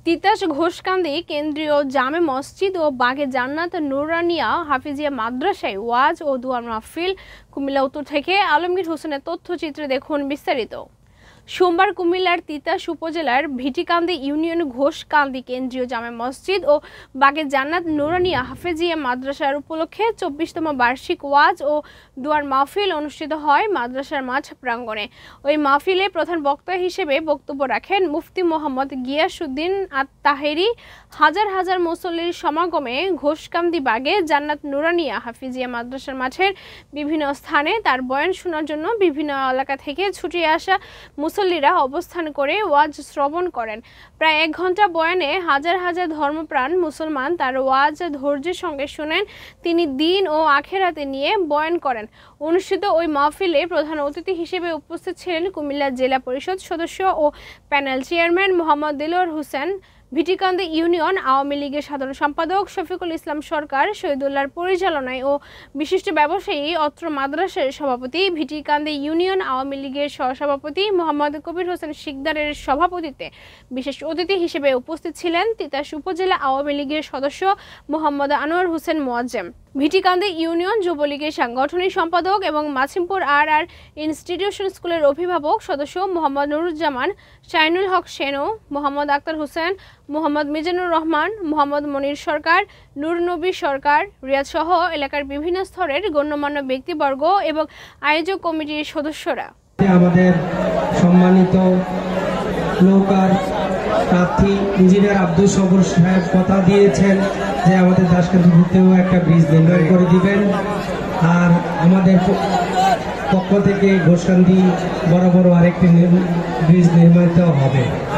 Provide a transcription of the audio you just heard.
তিতাস ঘোষকান্দি কেন্দ্রীয় জামে মসজিদ ও বাগে জান্নাত নুরানিয়া হাফিজিয়া মাদ্রাসায় ওয়াজ ও দুয়া মাহফিল। কুমিল্লা উত্তর থেকে আলমগীর হোসেনের তথ্যচিত্রে দেখুন বিস্তারিত। সোমবার কুমিল্লার তিতাস উপজেলার ভিটিকান্দি ইউনিয়ন ঘোষকান্দি কেন্দ্রীয় জামে মসজিদ ও বাগে জান্নাত নুরানিয়া হাফিজিয়া মাদ্রাসার উপলক্ষে ২৪তম বার্ষিক ওয়াজ ও দুয়ার মাহফিল অনুষ্ঠিত হয় মাদ্রাসার মাঠ প্রাঙ্গণে। ওই মাহফিলে প্রধান বক্তা হিসেবে বক্তব্য রাখেন মুফতি মোহাম্মদ গিয়াসউদ্দিন আত-তাহেরি। হাজার হাজার মুসল্লির সমাগমে ঘোষকান্দি বাগে জান্নাত নুরানিয়া হাফিজিয়া মাদ্রাসার মাঠের বিভিন্ন স্থানে তার বয়ান শোনার জন্য বিভিন্ন এলাকা থেকে ছুটে আসা মুসল্লিরা অবস্থান করে ওয়াজ শ্রবণ করেন। প্রায় ১ ঘন্টা বয়ানে হাজার হাজার ধর্মপ্রাণ মুসলমান তার ওয়াজ ধৈর্যের সঙ্গে শুনেন। তিনি দ্বীন ও আখিরাতে নিয়ে বয়ান করেন। অনুষ্ঠিত ওই মাহফিলে প্রধান অতিথি হিসেবে উপস্থিত ছিলেন কুমিল্লা জেলা পরিষদ সদস্য ও panel chairman Mohammad Delwar Hossain, Bhitikandi union Awami লীগের সাধারণ সম্পাদক শফিকুল ইসলাম সরকার, শহীদুল্লাহর পরিচালনায় ও বিশিষ্ট ব্যবসায়ী অত্র মাদ্রাসার সভাপতি, ভিটিকান্দি ইউনিয়ন আওয়ামী লীগের সহসভাপতি মোহাম্মদ কবির হোসেন শিকদারের সভাপতিত্বে বিশেষ অতিথি হিসেবে উপস্থিত ছিলেন তিতাস উপজেলা আওয়ামী লীগের সদস্য মোহাম্মদ আনোয়ার হোসেন মোয়াজ্জেম, ভিটিকান্দি ইউনিয়ন যুবলীগের সাংগঠনিক সম্পাদক এবং মাছিমপুর আর ইনস্টিটিউশন স্কুলের অভিভাবক সদস্য মোহাম্মদ নুরুজ্জামান, শাইনুল হক সেনু, মোহাম্মদ আক্তার হোসেন, মোহাম্মদ মিজানুর রহমান, মোহাম্মদ মনির সরকার, নূর নবী সরকার, রিয়াদ সহ এলাকার বিভিন্ন স্তরের গণ্যমান্য ব্যক্তিবর্গ এবং আয়োজক কমিটির সদস্যরা। আমাদের সম্মানিত নৌকার প্রার্থী ইঞ্জিনিয়ার আব্দুল সবুর সাহেব কথা দিয়েছেন যে আমাদের দাসকান্দিতেও একটা ব্রিজ নির্মাণ করে দিবেন। আর আমাদের পক্ষ থেকে ঘোষকান্দি বরাবর আরেকটি ব্রিজ নির্মিত হবে।